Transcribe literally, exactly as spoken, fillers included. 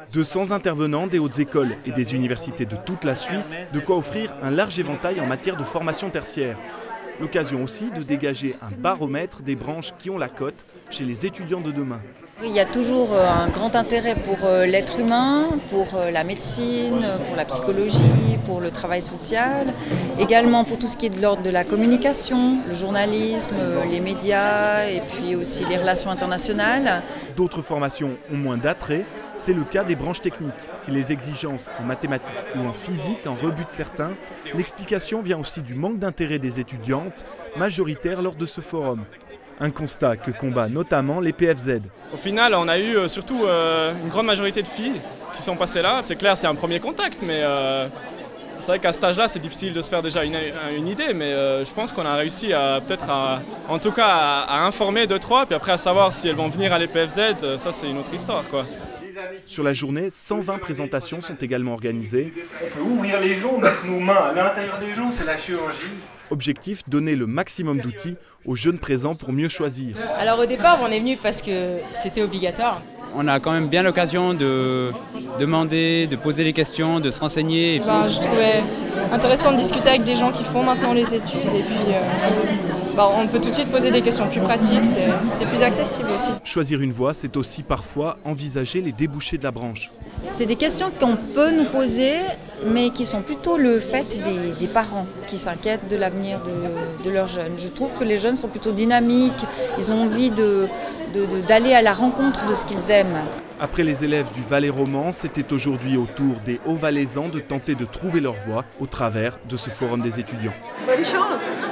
deux cents intervenants des hautes écoles et des universités de toute la Suisse, de quoi offrir un large éventail en matière de formation tertiaire. L'occasion aussi de dégager un baromètre des branches qui ont la cote chez les étudiants de demain. Il y a toujours un grand intérêt pour l'être humain, pour la médecine, pour la psychologie, pour le travail social, également pour tout ce qui est de l'ordre de la communication, le journalisme, les médias et puis aussi les relations internationales. D'autres formations ont moins d'attrait, c'est le cas des branches techniques. Si les exigences en mathématiques ou en physique en rebutent certains, l'explication vient aussi du manque d'intérêt des étudiantes, majoritaires lors de ce forum. Un constat que combat notamment les P F Z. Au final, on a eu euh, surtout euh, une grande majorité de filles qui sont passées là. C'est clair, c'est un premier contact, mais euh, c'est vrai qu'à cet âge-là, c'est difficile de se faire déjà une, une idée. Mais euh, je pense qu'on a réussi à peut-être, à, en tout cas, à, à informer deux, trois, puis après à savoir si elles vont venir à l'E P F Z, ça c'est une autre histoire, quoi. Sur la journée, cent vingt présentations sont également organisées. On peut ouvrir les joncs, mettre nos mains à l'intérieur des joncs, c'est la chirurgie. Objectif, donner le maximum d'outils aux jeunes présents pour mieux choisir. Alors au départ, on est venu parce que c'était obligatoire. On a quand même bien l'occasion de demander, de poser les questions, de se renseigner. Ben, je trouvais intéressant de discuter avec des gens qui font maintenant les études et puis euh, ben, on peut tout de suite poser des questions plus pratiques, c'est plus accessible aussi. Choisir une voie, c'est aussi parfois envisager les débouchés de la branche. C'est des questions qu'on peut nous poser, mais qui sont plutôt le fait des, des parents qui s'inquiètent de l'avenir de, de leurs jeunes. Je trouve que les jeunes sont plutôt dynamiques, ils ont envie de, de, de, d'aller à la rencontre de ce qu'ils aiment. Après les élèves du Valais roman, c'était aujourd'hui au tour des Hauts-Valaisans de tenter de trouver leur voie au travers de ce forum des étudiants. Bonne chance!